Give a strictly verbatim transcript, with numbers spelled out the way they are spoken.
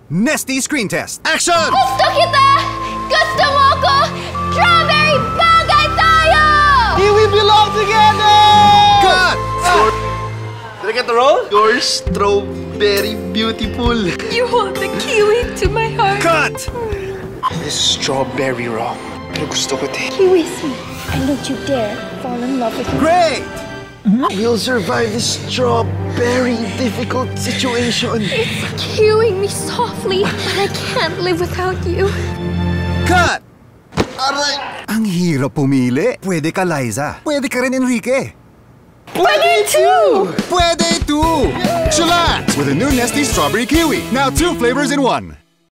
Nestea Screen Test. Action! Gusto kita! Gusto mo ko! Strawberry bagay tayo! Here we belong together! Cut! Ah. Did I get the role? You're strawberry beautiful. You hold the kiwi to my heart. Cut! This is strawberry wrong. Pero gusto ko din. Kiwi me, and don't you dare fall in love with me. Great! We'll survive this strawberry difficult situation. It's killing me softly, but I can't live without you. Cut! Aray! Ang hirap pumili. Pwede ka, Liza. Pwede ka rin, Enrique. Pwede too! Pwede too! Chillax with a new Nestea Strawberry Kiwi. Now two flavors in one.